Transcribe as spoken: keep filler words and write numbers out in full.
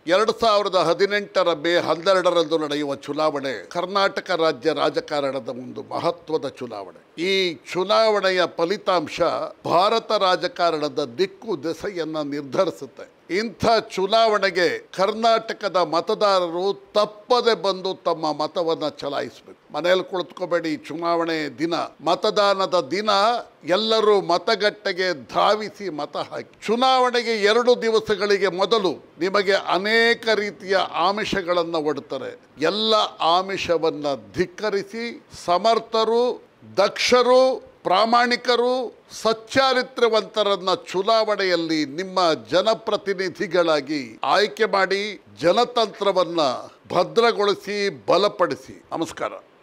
ಎರಡು ಸಾವಿರದ ಹದಿನೆಂಟರ ಮೇ ಹನ್ನೆರಡರಂದು ನಡೆಯುವ ಚುನಾವಣೆ ಕರ್ನಾಟಕ ರಾಜ್ಯ ರಾಜಕಾರಣದ ಒಂದು ಮಹತ್ವದ ಚುನಾವಣೆ. ಈ ಚುನಾವಣೆಯ ಫಲಿತಾಂಶ ಭಾರತ ರಾಜಕಾರಣದ ದಿಕ್ಕು ದೆಸೆಯನ್ನು ನಿರ್ಧರಿಸುತ್ತೆ. ಇಂಥ ಚುನಾವಣೆಗೆ ಕರ್ನಾಟಕದ ಮತದಾರರು ತಪ್ಪದೆ ಬಂದು ತಮ್ಮ ಮತವನ್ನು ಚಲಾಯಿಸಬೇಕು. ಮನೆಯಲ್ಲಿ ಕುಳಿತುಕೋಬೇಡಿ. ಚುನಾವಣೆ ದಿನ, ಮತದಾನದ ದಿನ ಎಲ್ಲರೂ ಮತಗಟ್ಟೆಗೆ ಧಾವಿಸಿ ಮತ ಹಾಕಿ. ಚುನಾವಣೆಗೆ ಎರಡು ದಿವಸಗಳಿಗೆ ಮೊದಲು ನಿಮಗೆ ಅನೇಕ ರೀತಿಯ ಆಮಿಷಗಳನ್ನು ಒಡ್ತಾರೆ. ಎಲ್ಲ ಆಮಿಷವನ್ನು ಧಿಕ್ಕರಿಸಿ ಸಮರ್ಥರು, ದಕ್ಷರು, ಪ್ರಾಮಾಣಿಕರು, ಸಚ್ಚಾರಿತ್ರವಂತರನ್ನ ಚುನಾವಣೆಯಲ್ಲಿ ನಿಮ್ಮ ಜನಪ್ರತಿನಿಧಿಗಳಾಗಿ ಆಯ್ಕೆ ಮಾಡಿ ಜನತಂತ್ರವನ್ನು ಭದ್ರಗೊಳಿಸಿ, ಬಲಪಡಿಸಿ. ನಮಸ್ಕಾರ.